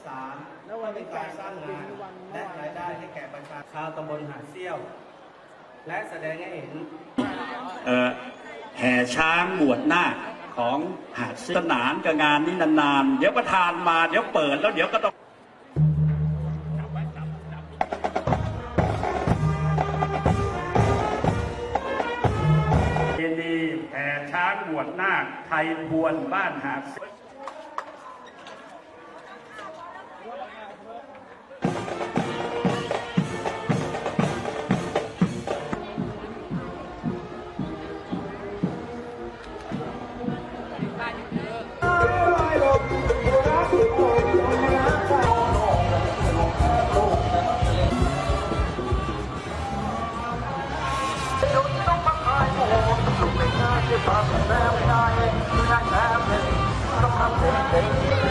3เพื่อเป็นการสร้างงานและรายได้ให้แก่ประชาชนชาวตำบลหาดเซี่ยวและแสดงให้เห็นแห่ช้างบวชนาคของหาดเซี่ยวสนานกับงานนี้นานๆเดี๋ยวประธานมาเดี๋ยวเปิดแล้วเดี๋ยวก็ต้องดีแห่ช้างบวชนาคไทยพวนบ้านหาด Hãy subscribe cho kênh Ghiền Mì Gõ để không bỏ lỡ